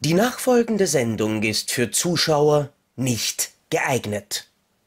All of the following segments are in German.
Die nachfolgende Sendung ist für Zuschauer nicht geeignet.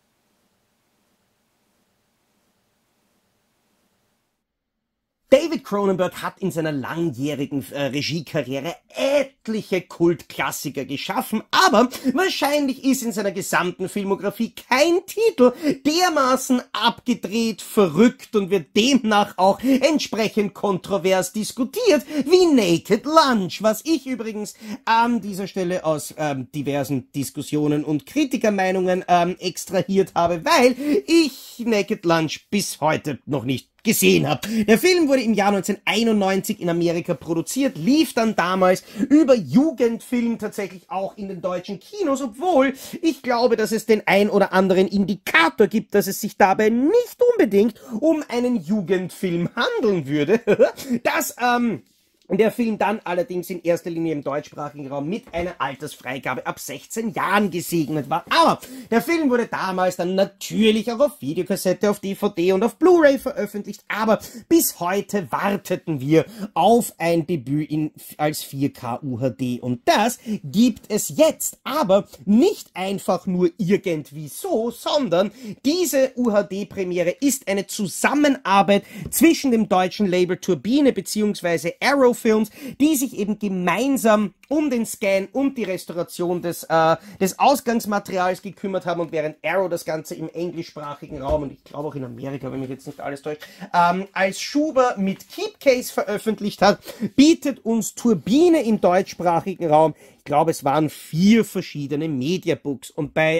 David Cronenberg hat in seiner langjährigen Regiekarriere etliche Kultklassiker geschaffen, aber wahrscheinlich ist in seiner gesamten Filmografie kein Titel dermaßen abgedreht, verrückt und wird demnach auch entsprechend kontrovers diskutiert wie Naked Lunch, was ich übrigens an dieser Stelle aus diversen Diskussionen und Kritikermeinungen extrahiert habe, weil ich Naked Lunch bis heute noch nicht gesehen habe. Der Film wurde im Jahr 1991 in Amerika produziert, lief dann damals über Jugendfilm tatsächlich auch in den deutschen Kinos, obwohl ich glaube, dass es den ein oder anderen Indikator gibt, dass es sich dabei nicht unbedingt um einen Jugendfilm handeln würde. Das, der Film dann allerdings in erster Linie im deutschsprachigen Raum mit einer Altersfreigabe ab 16 Jahren gesegnet war. Aber der Film wurde damals dann natürlich auch auf Videokassette, auf DVD und auf Blu-ray veröffentlicht. Aber bis heute warteten wir auf ein Debüt als 4K UHD. Und das gibt es jetzt. Aber nicht einfach nur irgendwie so, sondern diese UHD-Premiere ist eine Zusammenarbeit zwischen dem deutschen Label Turbine bzw. Arrow Films, die sich eben gemeinsam um den Scan und die Restauration des Ausgangsmaterials gekümmert haben, und während Arrow das Ganze im englischsprachigen Raum und ich glaube auch in Amerika, wenn mich jetzt nicht alles täuscht, als Schuber mit Keepcase veröffentlicht hat, bietet uns Turbine im deutschsprachigen Raum, ich glaube es waren 4 verschiedene Mediabooks, und bei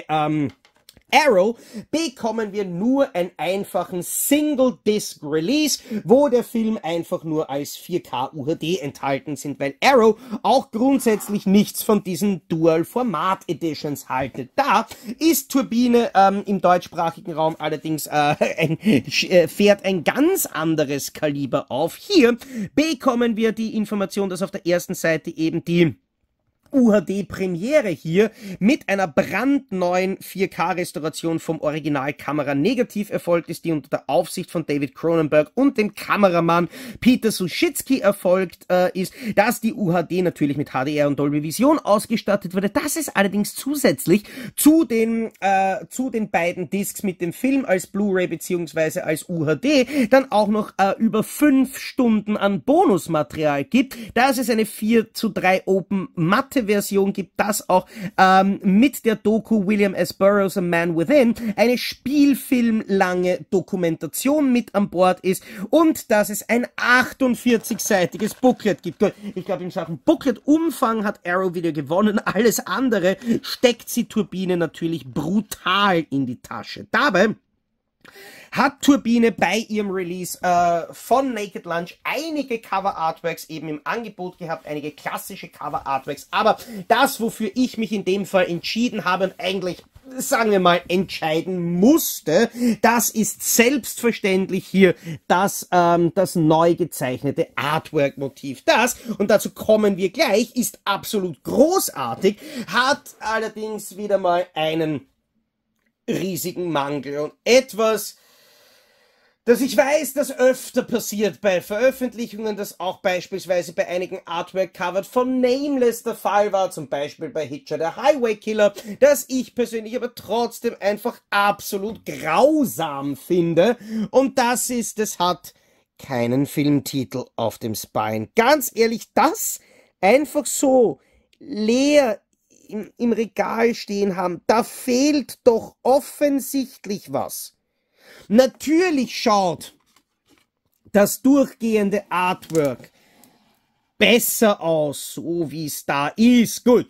Arrow bekommen wir nur einen einfachen Single-Disc-Release, wo der Film einfach nur als 4K UHD enthalten sind, weil Arrow auch grundsätzlich nichts von diesen Dual-Format-Editions haltet. Da ist Turbine im deutschsprachigen Raum allerdings fährt ein ganz anderes Kaliber auf. Hier bekommen wir die Information, dass auf der ersten Seite eben die UHD-Premiere hier mit einer brandneuen 4K-Restauration vom Originalkamera negativ erfolgt ist, die unter der Aufsicht von David Cronenberg und dem Kameramann Peter Suschitzky erfolgt ist, dass die UHD natürlich mit HDR und Dolby Vision ausgestattet wurde. Das ist allerdings zusätzlich zu den beiden Discs mit dem Film als Blu-ray bzw. als UHD dann auch noch über 5 Stunden an Bonusmaterial gibt. Dass es eine 4:3 Open Matte Version gibt, das auch mit der Doku William S. Burroughs A Man Within eine spielfilmlange Dokumentation mit an Bord ist, und dass es ein 48-seitiges Booklet gibt. Ich glaube, in Sachen Booklet-Umfang hat Arrow wieder gewonnen. Alles andere steckt sie Turbine natürlich brutal in die Tasche. Dabei hat Turbine bei ihrem Release von Naked Lunch einige Cover-Artworks eben im Angebot gehabt, einige klassische Cover-Artworks, aber das, wofür ich mich in dem Fall entschieden habe und eigentlich, sagen wir mal, entscheiden musste, das ist selbstverständlich hier das neu gezeichnete Artwork-Motiv. Das, und dazu kommen wir gleich, ist absolut großartig, hat allerdings wieder mal einen riesigen Mangel und etwas, dass ich weiß, dass öfter passiert bei Veröffentlichungen, das auch beispielsweise bei einigen Artwork-Covers von Nameless der Fall war, zum Beispiel bei Hitcher, der Highway Killer, dass ich persönlich aber trotzdem einfach absolut grausam finde. Und das ist, es hat keinen Filmtitel auf dem Spine. Ganz ehrlich, das einfach so leer im Regal stehen haben, da fehlt doch offensichtlich was. Natürlich schaut das durchgehende Artwork besser aus, so wie es da ist. Gut,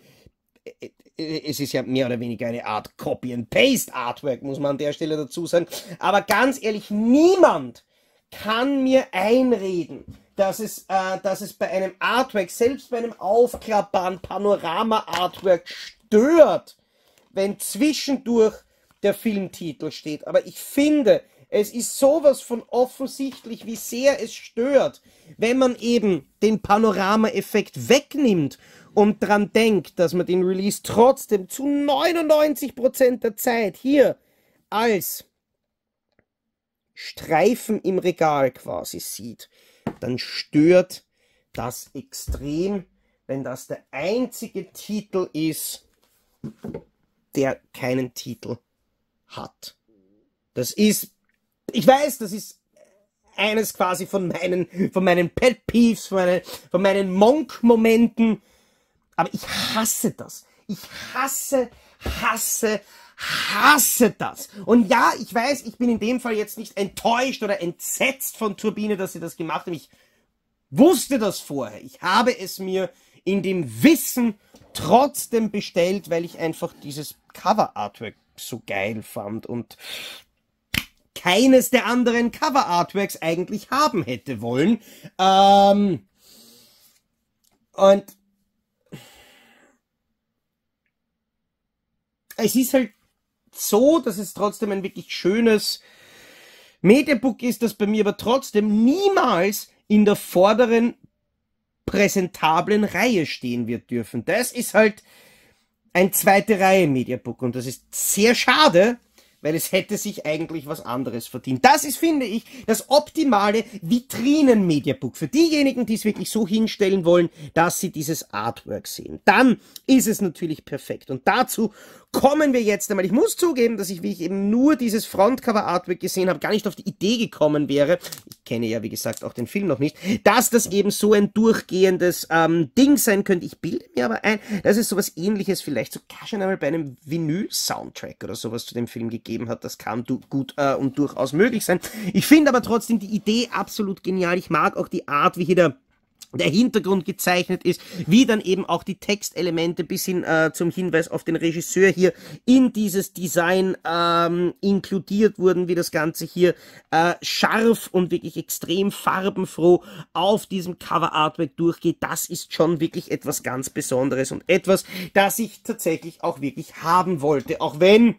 es ist ja mehr oder weniger eine Art Copy-and-Paste-Artwork, muss man an der Stelle dazu sagen. Aber ganz ehrlich, niemand kann mir einreden, dass es bei einem Artwork, selbst bei einem aufklappbaren Panorama-Artwork stört, wenn zwischendurch der Filmtitel steht. Aber ich finde, es ist sowas von offensichtlich, wie sehr es stört, wenn man eben den Panorama-Effekt wegnimmt und dran denkt, dass man den Release trotzdem zu 99% der Zeit hier als Streifen im Regal quasi sieht, dann stört das extrem, wenn das der einzige Titel ist, der keinen Titel hat. Das ist, ich weiß, das ist eines quasi von meinen Pet Peeves, von meinen Monk-Momenten, aber ich hasse das. Ich hasse das. Und ja, ich weiß, ich bin in dem Fall jetzt nicht enttäuscht oder entsetzt von Turbine, dass sie das gemacht haben. Ich wusste das vorher. Ich habe es mir in dem Wissen trotzdem bestellt, weil ich einfach dieses Cover-Artwork so geil fand und keines der anderen Cover-Artworks eigentlich haben hätte wollen. Und es ist halt so, dass es trotzdem ein wirklich schönes Mediabook ist, das bei mir aber trotzdem niemals in der vorderen präsentablen Reihe stehen wird dürfen. Das ist halt ein zweite Reihe Mediabook und das ist sehr schade, weil es hätte sich eigentlich was anderes verdient. Das ist, finde ich, das optimale Vitrinen-Mediabook. Für diejenigen, die es wirklich so hinstellen wollen, dass sie dieses Artwork sehen. Dann ist es natürlich perfekt. Und dazu kommen wir jetzt einmal. Ich muss zugeben, dass ich, wie ich eben nur dieses Frontcover-Artwork gesehen habe, gar nicht auf die Idee gekommen wäre, ich kenne ja, wie gesagt, auch den Film noch nicht, dass das eben so ein durchgehendes Ding sein könnte. Ich bilde mir aber ein, dass es sowas Ähnliches vielleicht sogar schon einmal bei einem Vinyl-Soundtrack oder sowas zu dem Film gegeben hat. Das kann gut und durchaus möglich sein. Ich finde aber trotzdem die Idee absolut genial. Ich mag auch die Art, wie hier der Hintergrund gezeichnet ist, wie dann eben auch die Textelemente bis hin zum Hinweis auf den Regisseur hier in dieses Design inkludiert wurden, wie das Ganze hier scharf und wirklich extrem farbenfroh auf diesem Cover-Artwork durchgeht. Das ist schon wirklich etwas ganz Besonderes und etwas, das ich tatsächlich auch wirklich haben wollte, auch wenn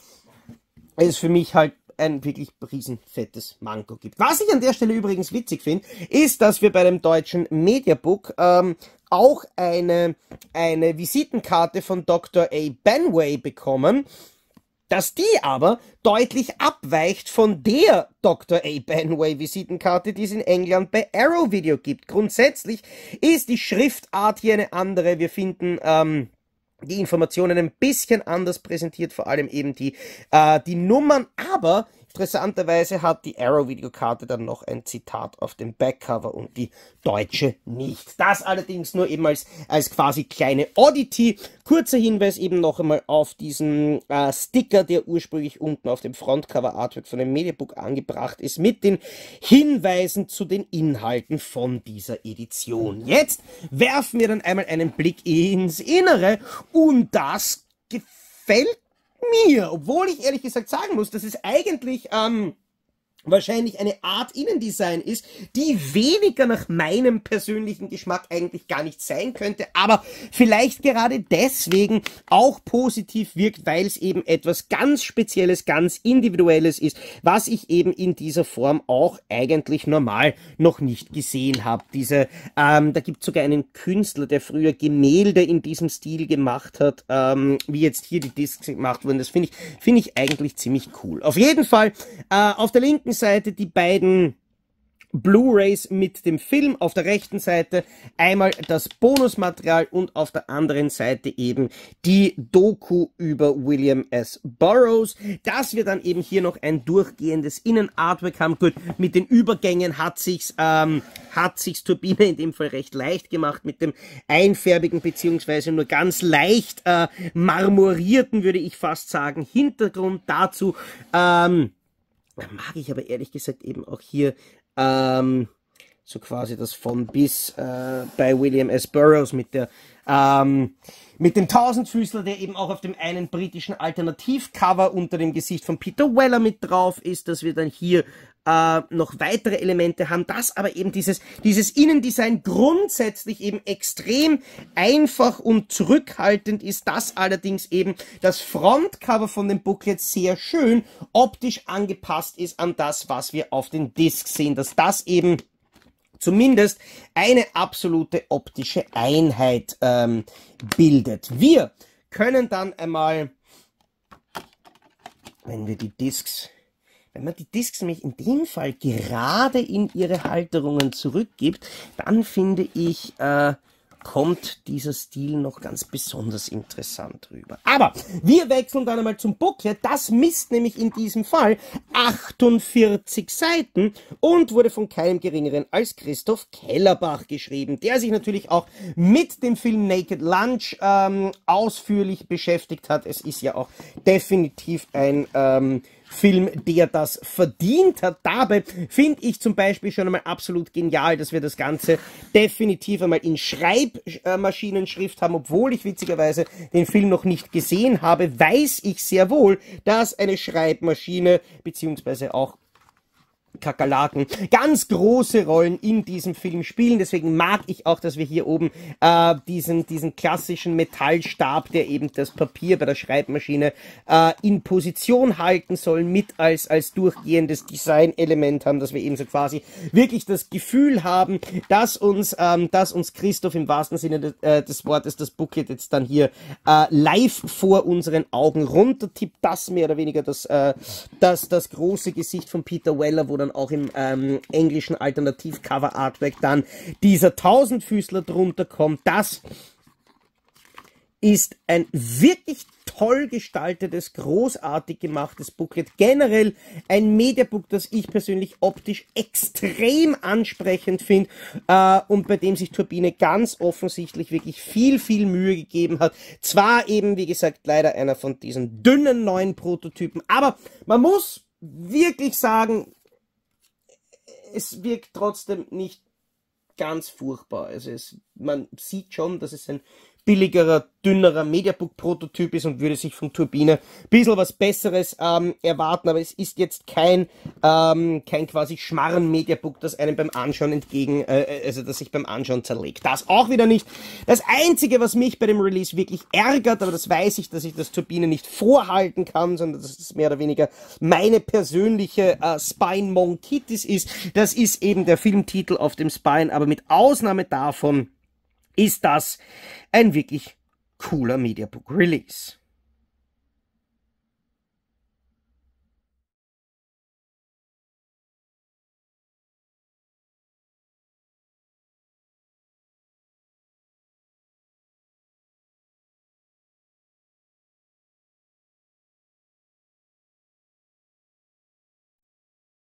es für mich halt ein wirklich riesenfettes Manko gibt. Was ich an der Stelle übrigens witzig finde, ist, dass wir bei dem deutschen Mediabook auch eine Visitenkarte von Dr. A. Benway bekommen, dass die aber deutlich abweicht von der Dr. A. Benway Visitenkarte, die es in England bei Arrow Video gibt. Grundsätzlich ist die Schriftart hier eine andere. Wir finden die Informationen ein bisschen anders präsentiert, vor allem eben die Nummern, aber interessanterweise hat die Arrow-Videokarte dann noch ein Zitat auf dem Backcover und die deutsche nicht. Das allerdings nur eben als quasi kleine Oddity. Kurzer Hinweis eben noch einmal auf diesen Sticker, der ursprünglich unten auf dem Frontcover-Artwork von dem Mediabook angebracht ist, mit den Hinweisen zu den Inhalten von dieser Edition. Jetzt werfen wir dann einmal einen Blick ins Innere und das gefällt mir, obwohl ich ehrlich gesagt sagen muss, dass es eigentlich wahrscheinlich eine Art Innendesign ist, die weniger nach meinem persönlichen Geschmack eigentlich gar nicht sein könnte, aber vielleicht gerade deswegen auch positiv wirkt, weil es eben etwas ganz Spezielles, ganz Individuelles ist, was ich eben in dieser Form auch eigentlich normal noch nicht gesehen habe. Da gibt es sogar einen Künstler, der früher Gemälde in diesem Stil gemacht hat, wie jetzt hier die Discs gemacht wurden. Das finde ich eigentlich ziemlich cool. Auf jeden Fall, auf der linken Seite die beiden Blu-rays mit dem Film, auf der rechten Seite einmal das Bonusmaterial und auf der anderen Seite eben die Doku über William S. Burroughs, dass wir dann eben hier noch ein durchgehendes Innenartwork haben. Gut, mit den Übergängen hat sich's Turbine in dem Fall recht leicht gemacht, mit dem einfärbigen beziehungsweise nur ganz leicht marmorierten, würde ich fast sagen, Hintergrund dazu. Mag ich aber ehrlich gesagt eben auch hier so quasi das von bis bei William S. Burroughs mit dem Tausendfüßler, der eben auch auf dem einen britischen Alternativcover unter dem Gesicht von Peter Weller mit drauf ist, dass wir dann hier noch weitere Elemente haben, dass aber eben dieses Innendesign grundsätzlich eben extrem einfach und zurückhaltend ist, dass allerdings eben das Frontcover von dem Booklet sehr schön optisch angepasst ist an das, was wir auf den Discs sehen, dass das eben zumindest eine absolute optische Einheit bildet. Wir können dann einmal, wenn man die Discs nämlich in dem Fall gerade in ihre Halterungen zurückgibt, dann finde ich, kommt dieser Stil noch ganz besonders interessant rüber. Aber wir wechseln dann einmal zum Booklet. Das misst nämlich in diesem Fall 48 Seiten und wurde von keinem geringeren als Christoph Kellerbach geschrieben, der sich natürlich auch mit dem Film Naked Lunch ausführlich beschäftigt hat. Es ist ja auch definitiv ein Film, der das verdient hat. Dabei finde ich zum Beispiel schon einmal absolut genial, dass wir das Ganze definitiv einmal in Schreibmaschinenschrift haben. Obwohl ich witzigerweise den Film noch nicht gesehen habe, weiß ich sehr wohl, dass eine Schreibmaschine beziehungsweise auch Kakerlaken ganz große Rollen in diesem Film spielen. Deswegen mag ich auch, dass wir hier oben diesen klassischen Metallstab, der eben das Papier bei der Schreibmaschine in Position halten soll, mit als durchgehendes Designelement haben, dass wir eben so quasi wirklich das Gefühl haben, dass uns Christoph im wahrsten Sinne des Wortes das Booklet jetzt dann hier live vor unseren Augen runtertippt. Das mehr oder weniger das große Gesicht von Peter Weller, wo dann auch im englischen Alternativ-Cover-Artwork dann dieser Tausendfüßler drunter kommt. Das ist ein wirklich toll gestaltetes, großartig gemachtes Booklet. Generell ein Mediabook, das ich persönlich optisch extrem ansprechend finde und bei dem sich Turbine ganz offensichtlich wirklich viel Mühe gegeben hat. Zwar eben, wie gesagt, leider einer von diesen dünnen neuen Prototypen, aber man muss wirklich sagen, es wirkt trotzdem nicht ganz furchtbar. Also man sieht schon, dass es ein billigerer, dünnerer Mediabook-Prototyp ist und würde sich von Turbine ein bisschen was Besseres erwarten, aber es ist jetzt kein quasi Schmarren-Mediabook, das einem beim Anschauen das sich beim Anschauen zerlegt. Das auch wieder nicht. Das Einzige, was mich bei dem Release wirklich ärgert, aber das weiß ich, dass ich das Turbine nicht vorhalten kann, sondern dass es mehr oder weniger meine persönliche Spine-Monkitis ist, das ist eben der Filmtitel auf dem Spine, aber mit Ausnahme davon ist das ein wirklich cooler Mediabook Release.